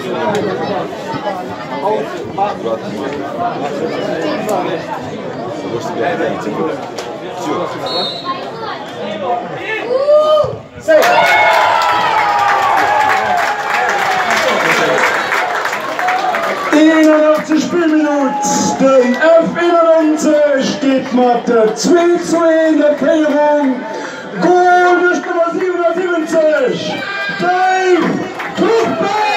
Spielminute, den F91 geht mit der 2-2 in der Führung. Goal durch Nummer 77, Dave Kuchberg!